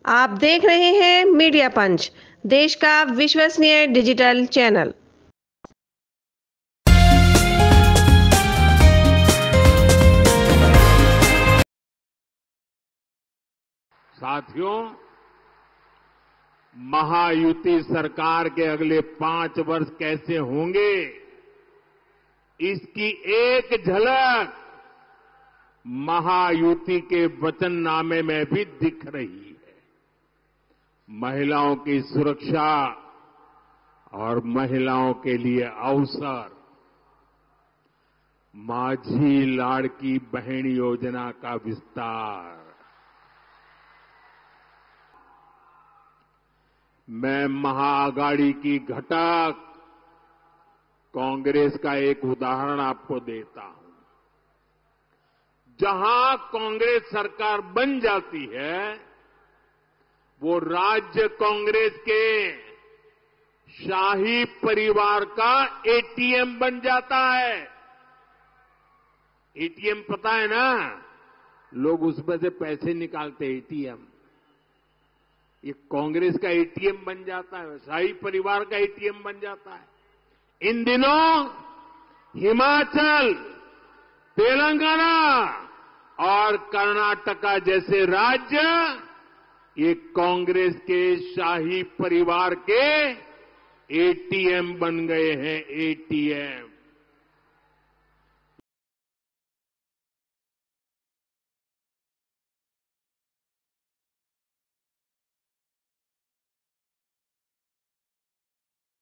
आप देख रहे हैं मीडिया पंच, देश का विश्वसनीय डिजिटल चैनल। साथियों, महायुति सरकार के अगले 5 वर्ष कैसे होंगे, इसकी एक झलक महायुति के वचननामे में भी दिख रही है। महिलाओं की सुरक्षा और महिलाओं के लिए अवसर, माझी लाड़की बहन योजना का विस्तार। मैं महाआघाड़ी की घटक कांग्रेस का एक उदाहरण आपको देता हूं। जहां कांग्रेस सरकार बन जाती है, वो राज्य कांग्रेस के शाही परिवार का एटीएम बन जाता है। एटीएम पता है ना, लोग उसमें से पैसे निकालते हैं। एटीएम ये कांग्रेस का एटीएम बन जाता है, शाही परिवार का एटीएम बन जाता है। इन दिनों हिमाचल, तेलंगाना और कर्नाटका जैसे राज्य ये कांग्रेस के शाही परिवार के एटीएम बन गए हैं। एटीएम